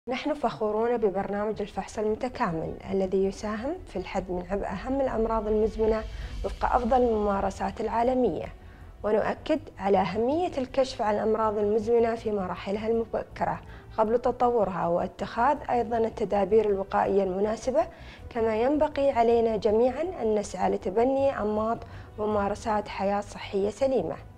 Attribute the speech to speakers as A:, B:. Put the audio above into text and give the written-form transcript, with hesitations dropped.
A: نحن فخورون ببرنامج الفحص المتكامل الذي يساهم في الحد من عبء أهم الأمراض المزمنة وفق أفضل الممارسات العالمية، ونؤكد على أهمية الكشف عن الأمراض المزمنة في مراحلها المبكرة قبل تطورها، واتخاذ أيضا التدابير الوقائية المناسبة. كما ينبغي علينا جميعا أن نسعى لتبني أنماط وممارسات حياة صحية سليمة.